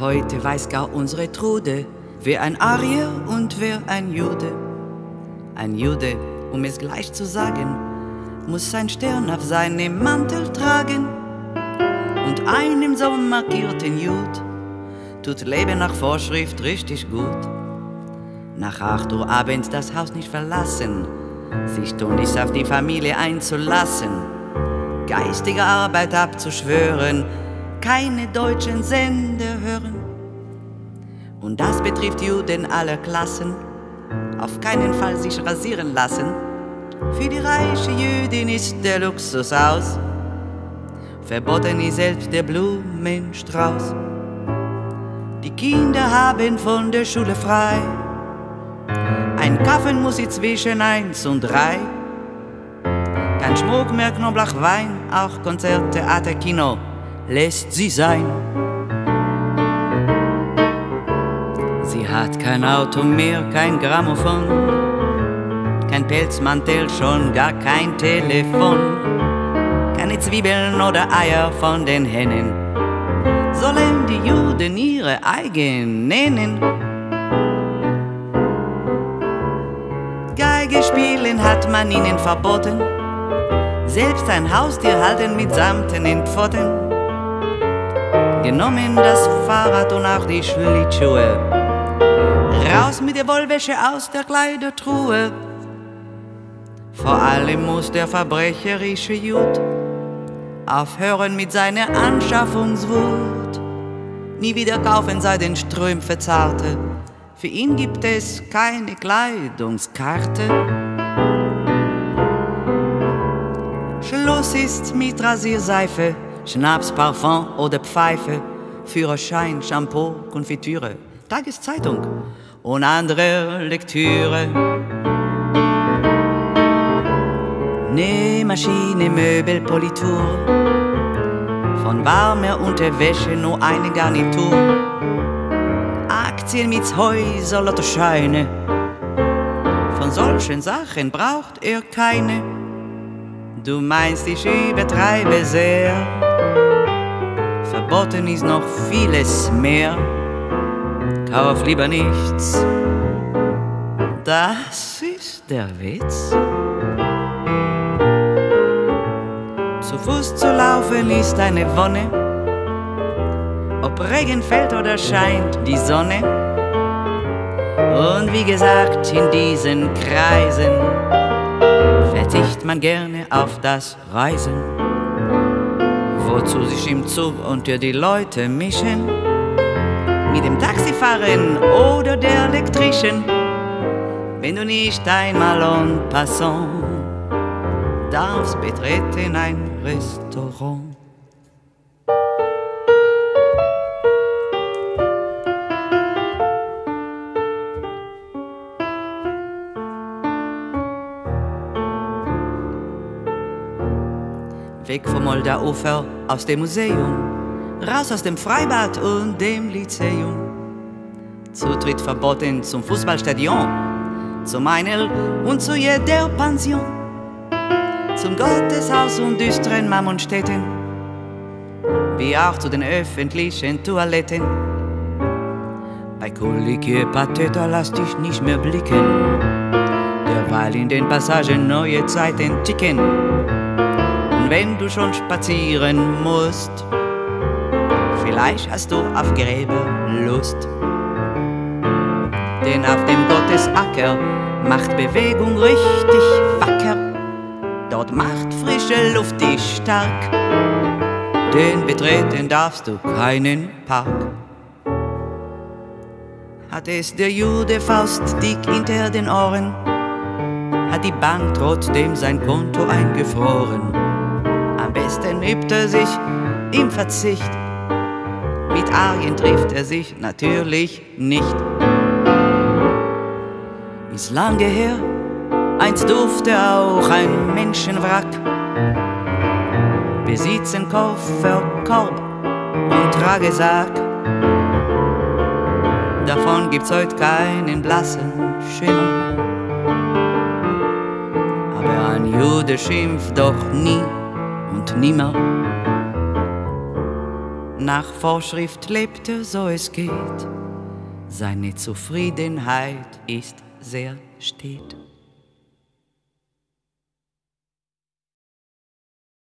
Heute weiß gar unsere Trude, wer ein Arier und wer ein Jude. Ein Jude, um es gleich zu sagen, muss sein Stern auf seinem Mantel tragen. Und einem so markierten Jud tut Leben nach Vorschrift richtig gut. Nach 8 Uhr abends das Haus nicht verlassen, sich tunlichst auf die Familie einzulassen, geistige Arbeit abzuschwören, keine deutschen Sender hören. Und das betrifft Juden aller Klassen, auf keinen Fall sich rasieren lassen. Für die reiche Jüdin ist der Luxus aus, verboten ist selbst der Blumenstrauß. Die Kinder haben von der Schule frei, ein Kaffee muss sie zwischen 1 und 3. Kein Schmuck mehr, Knoblauch, Wein, auch Konzert, Theater, Kino lässt sie sein. Sie hat kein Auto mehr, kein Grammophon, kein Pelzmantel, schon gar kein Telefon, keine Zwiebeln oder Eier von den Hennen, sollen die Juden ihre eigen nennen. Geige spielen hat man ihnen verboten, selbst ein Haustier halten mit samtenen Pfoten. Genommen das Fahrrad und auch die Schlittschuhe, raus mit der Wollwäsche aus der Kleidertruhe. Vor allem muss der verbrecherische Jud aufhören mit seiner Anschaffungswut. Nie wieder kaufen sei den Strümpfe zarte, für ihn gibt es keine Kleidungskarte. Schluss ist mit Rasierseife, Schnaps, Parfum oder Pfeife, Führerschein, Shampoo, Konfitüre, Tageszeitung und andere Lektüre. Nähmaschine, Möbel, Politur, von warmer Unterwäsche nur eine Garnitur. Aktien mit Häuser, Lottoscheine, von solchen Sachen braucht er keine. Du meinst, ich übertreibe sehr, verboten ist noch vieles mehr. Kauf lieber nichts, das ist der Witz. Zu Fuß zu laufen ist eine Wonne, ob Regen fällt oder scheint die Sonne. Und wie gesagt, in diesen Kreisen verzichtet man gerne auf das Reisen. Wozu sich im Zug unter die Leute mischen, mit dem Taxifahren oder der Elektrischen, wenn du nicht einmal en passant darfst betreten ein Restaurant. Weg vom Moldauufer, aus dem Museum, raus aus dem Freibad und dem Lyzeum. Zutritt verboten zum Fußballstadion, zum Einel und zu jeder Pension, zum Gotteshaus und düsteren Mammonstädten, wie auch zu den öffentlichen Toiletten. Bei Kolike Pateta lass dich nicht mehr blicken, derweil in den Passagen neue Zeiten ticken. Wenn du schon spazieren musst, vielleicht hast du auf Gräber Lust. Denn auf dem Gottesacker macht Bewegung richtig wacker. Dort macht frische Luft dich stark, denn betreten darfst du keinen Park. Hat es der Jude faustdick hinter den Ohren, hat die Bank trotzdem sein Konto eingefroren. Am besten übt er sich im Verzicht, mit Arien trifft er sich natürlich nicht. Ist lange her, einst durfte auch ein Menschenwrack besitzen Koffer, Korb und Tragesack. Davon gibt's heute keinen blassen Schimmer, aber ein Jude schimpft doch nie und nimmer. nach Vorschrift lebte, so es geht. Seine Zufriedenheit ist sehr steht.